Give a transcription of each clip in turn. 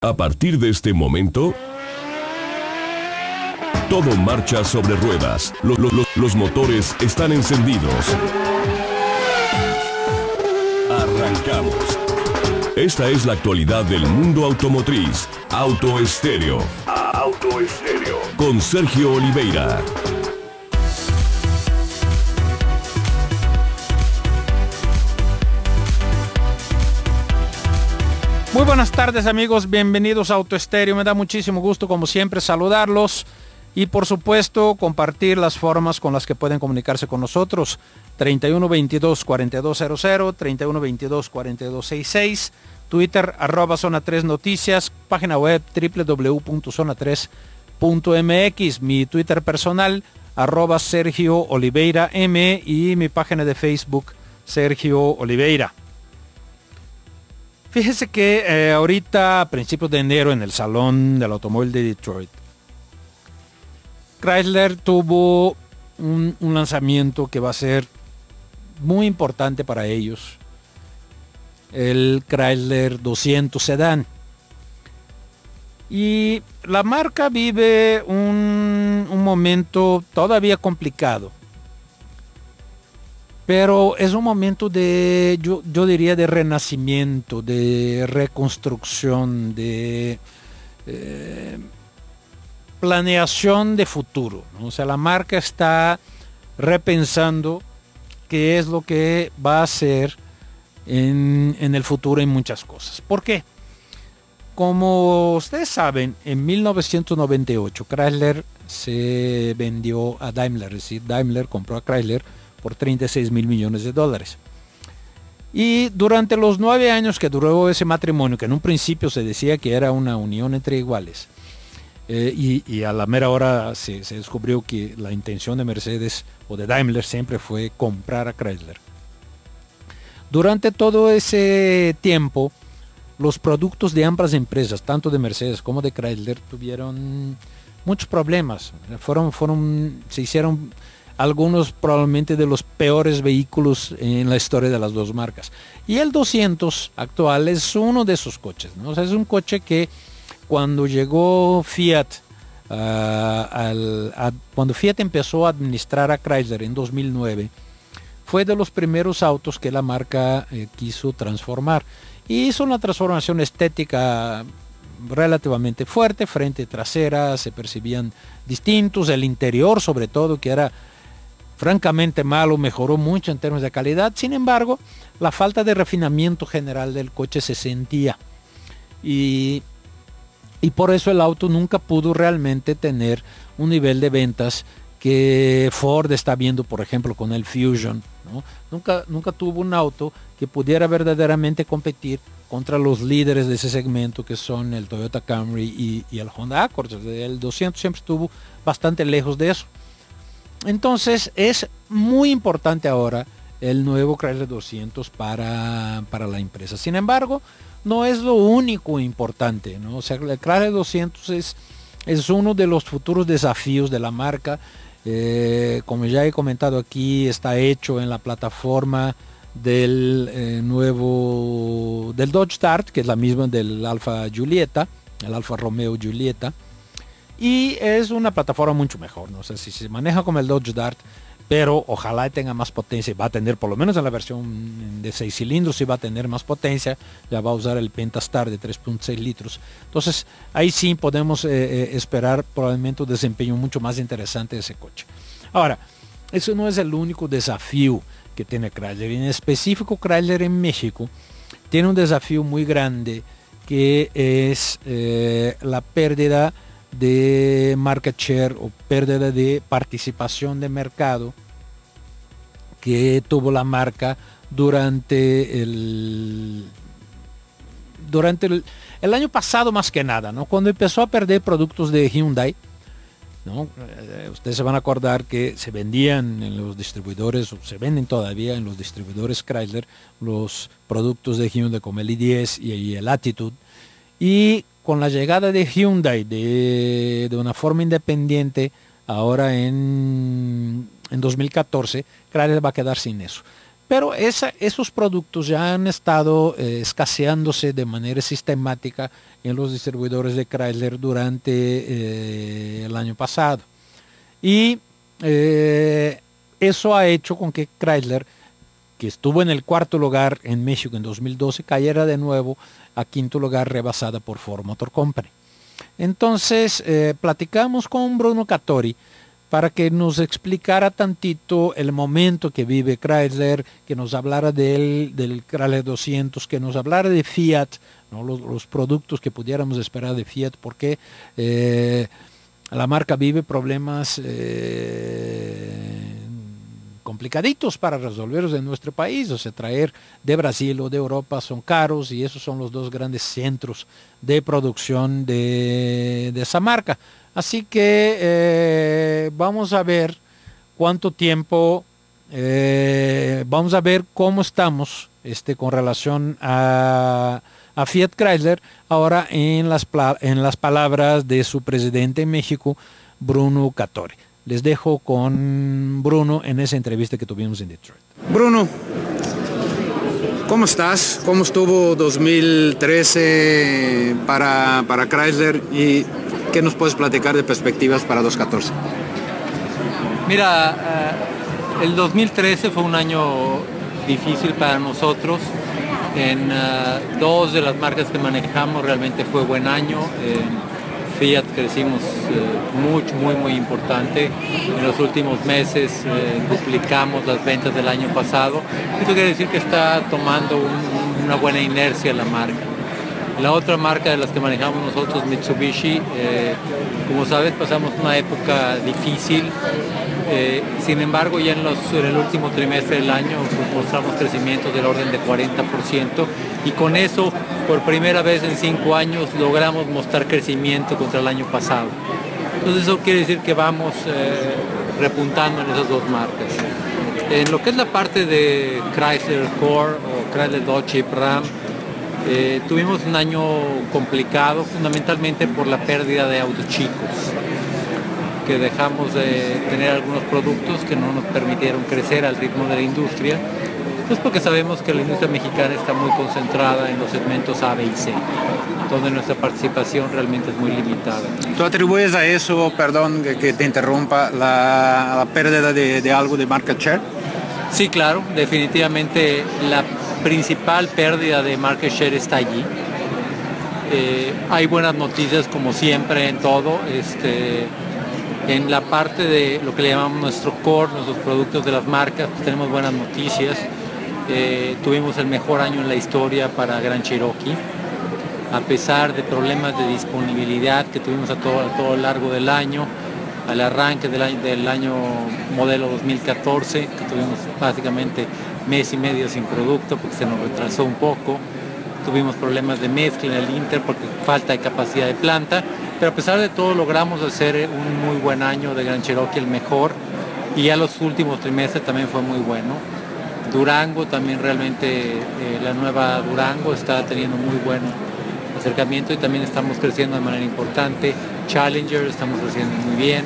A partir de este momento, todo marcha sobre ruedas. Los motores están encendidos. Arrancamos. Esta es la actualidad del mundo automotriz. Auto Estéreo. Auto Estéreo. Con Sergio Oliveira. Muy buenas tardes, amigos, bienvenidos a Auto Estéreo. Me da muchísimo gusto, como siempre, saludarlos y, por supuesto, compartir las formas con las que pueden comunicarse con nosotros. 3122-4200, 3122-4266, Twitter, @Zona 3 Noticias, página web www.zona3.mx, mi Twitter personal, @Sergio Oliveira M, y mi página de Facebook, Sergio Oliveira. Fíjese que ahorita, a principios de enero, en el Salón del Automóvil de Detroit, Chrysler tuvo un lanzamiento que va a ser muy importante para ellos, el Chrysler 200 Sedán. Y la marca vive un momento todavía complicado, pero es un momento de, yo diría, de renacimiento, de reconstrucción, de planeación de futuro, ¿no? O sea, la marca está repensando qué es lo que va a hacer en el futuro en muchas cosas. ¿Por qué? Como ustedes saben, en 1998 Chrysler se vendió a Daimler, es decir, Daimler compró a Chrysler por 36 mil millones de dólares. Y durante los 9 años que duró ese matrimonio, que en un principio se decía que era una unión entre iguales, y a la mera hora se descubrió que la intención de Mercedes o de Daimler siempre fue comprar a Chrysler. Durante todo ese tiempo, los productos de ambas empresas, tanto de Mercedes como de Chrysler, tuvieron muchos problemas. Se hicieron algunos probablemente de los peores vehículos en la historia de las dos marcas. Y el 200 actual es uno de esos coches, ¿no? O sea, es un coche que cuando llegó Fiat, cuando Fiat empezó a administrar a Chrysler en 2009, fue de los primeros autos que la marca quiso transformar. Y hizo una transformación estética relativamente fuerte, frente y trasera se percibían distintos, el interior sobre todo, que era francamente malo, mejoró mucho en términos de calidad. Sin embargo, la falta de refinamiento general del coche se sentía, y por eso el auto nunca pudo realmente tener un nivel de ventas que Ford está viendo, por ejemplo, con el Fusion, ¿no? Nunca tuvo un auto que pudiera verdaderamente competir contra los líderes de ese segmento, que son el Toyota Camry y el Honda Accord. El 200 siempre estuvo bastante lejos de eso. Entonces es muy importante ahora el nuevo Chrysler 200 para la empresa. Sin embargo, no es lo único importante, ¿no? O sea, el Chrysler 200 es uno de los futuros desafíos de la marca. Como ya he comentado aquí, está hecho en la plataforma del Dodge Dart, que es la misma del Alfa Giulietta, el Alfa Romeo Giulietta. Y es una plataforma mucho mejor, ¿no? O sea, si se maneja como el Dodge Dart, pero ojalá tenga más potencia, va a tener, por lo menos en la versión de 6 cilindros, sí va a tener más potencia, ya va a usar el Pentastar de 3.6 litros. Entonces, ahí sí podemos esperar probablemente un desempeño mucho más interesante de ese coche. Ahora, eso no es el único desafío que tiene Chrysler. En específico, Chrysler en México tiene un desafío muy grande, que es la pérdida de market share o pérdida de participación de mercado que tuvo la marca durante el año pasado, más que nada, ¿no? Cuando empezó a perder productos de Hyundai, ¿no? Ustedes se van a acordar que se vendían en los distribuidores, o se venden todavía en los distribuidores Chrysler, los productos de Hyundai como el i10 y el Attitude. Y con la llegada de Hyundai de una forma independiente, ahora en 2014, Chrysler va a quedar sin eso. Pero esos productos ya han estado escaseándose de manera sistemática en los distribuidores de Chrysler durante el año pasado. Y eso ha hecho con que Chrysler, que estuvo en el cuarto lugar en México en 2012, cayera de nuevo a quinto lugar, rebasada por Ford Motor Company. Entonces, platicamos con Bruno Cattori para que nos explicara tantito el momento que vive Chrysler, que nos hablara del Chrysler 200, que nos hablara de Fiat, ¿no? los productos que pudiéramos esperar de Fiat, porque la marca vive problemas complicaditos para resolverlos en nuestro país. O sea, traer de Brasil o de Europa son caros, y esos son los dos grandes centros de producción de esa marca. Así que vamos a ver cuánto tiempo, vamos a ver cómo estamos con relación a Fiat Chrysler ahora en las palabras de su presidente en México, Bruno Cattori. Les dejo con Bruno en esa entrevista que tuvimos en Detroit. Bruno, ¿cómo estás? ¿Cómo estuvo 2013 para Chrysler? ¿Y qué nos puedes platicar de perspectivas para 2014? Mira, el 2013 fue un año difícil para nosotros. En dos de las marcas que manejamos realmente fue buen año. Fiat crecimos muy importante. En los últimos meses duplicamos las ventas del año pasado. Eso quiere decir que está tomando una buena inercia la marca. La otra marca de las que manejamos nosotros, Mitsubishi, como sabes, pasamos una época difícil. Sin embargo, ya en el último trimestre del año mostramos crecimientos del orden de 40%, y con eso, por primera vez en 5 años, logramos mostrar crecimiento contra el año pasado. Entonces eso quiere decir que vamos repuntando en esas dos marcas. En lo que es la parte de Chrysler Core o Chrysler Dodge Jeep Ram, tuvimos un año complicado, fundamentalmente por la pérdida de autos chicos, que dejamos de tener algunos productos que no nos permitieron crecer al ritmo de la industria, pues porque sabemos que la industria mexicana está muy concentrada en los segmentos A, B y C, donde nuestra participación realmente es muy limitada. ¿Tú atribuyes a eso, perdón que te interrumpa, la pérdida de algo de market share? Sí, claro, definitivamente la principal pérdida de market share está allí. Hay buenas noticias como siempre en todo. En la parte de lo que le llamamos nuestro core, nuestros productos de las marcas, pues tenemos buenas noticias. Tuvimos el mejor año en la historia para Grand Cherokee, a pesar de problemas de disponibilidad que tuvimos a todo lo largo del año, al arranque del año modelo 2014, que tuvimos básicamente mes y medio sin producto porque se nos retrasó un poco. Tuvimos problemas de mezcla en el Inter porque falta de capacidad de planta, pero a pesar de todo logramos hacer un muy buen año de Grand Cherokee, el mejor, y ya los últimos trimestres también fue muy bueno. Durango también realmente, la nueva Durango está teniendo muy buen acercamiento y también estamos creciendo de manera importante. Challenger estamos creciendo muy bien.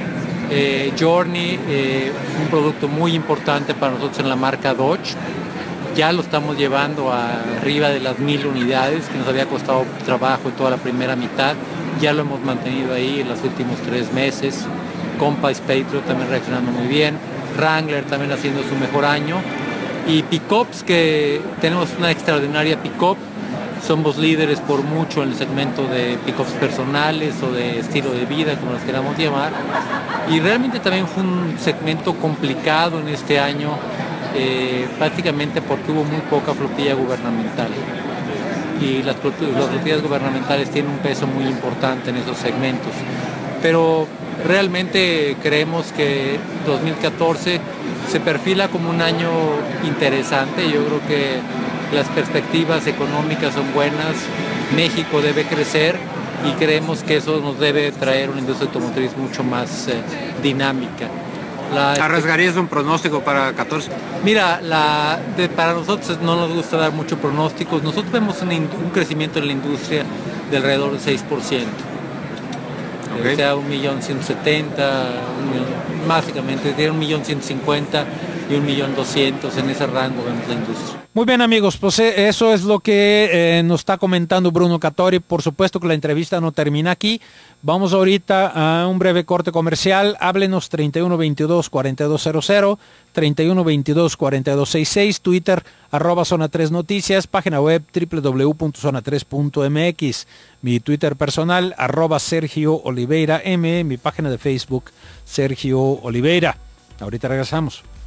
Journey, un producto muy importante para nosotros en la marca Dodge. Ya lo estamos llevando arriba de las 1000 unidades, que nos había costado trabajo en toda la primera mitad. Ya lo hemos mantenido ahí en los últimos 3 meses. Compass Patriot también reaccionando muy bien. Wrangler también haciendo su mejor año. Y pickups, que tenemos una extraordinaria pickup. Somos líderes por mucho en el segmento de pickups personales o de estilo de vida, como los queramos llamar. Y realmente también fue un segmento complicado en este año, prácticamente porque hubo muy poca flotilla gubernamental. Y las flotillas gubernamentales tienen un peso muy importante en esos segmentos. Pero realmente creemos que 2014 se perfila como un año interesante. Yo creo que las perspectivas económicas son buenas, México debe crecer y creemos que eso nos debe traer una industria automotriz mucho más dinámica. ¿Arriesgarías un pronóstico para 14? Mira, para nosotros no nos gusta dar mucho pronósticos. Nosotros vemos un crecimiento en la industria de alrededor del 6%. Okay. O sea, 1.170.000, básicamente, de 1.150.000. y 1.200.000, en ese rango vemos la industria. Muy bien, amigos, pues eso es lo que nos está comentando Bruno Cattori. Por supuesto que la entrevista no termina aquí. Vamos ahorita a un breve corte comercial. Háblenos 3122-4200, 3122-4266, Twitter @Zona 3 Noticias, página web www.zona3.mx, mi Twitter personal @Sergio Oliveira M, mi página de Facebook Sergio Oliveira. Ahorita regresamos.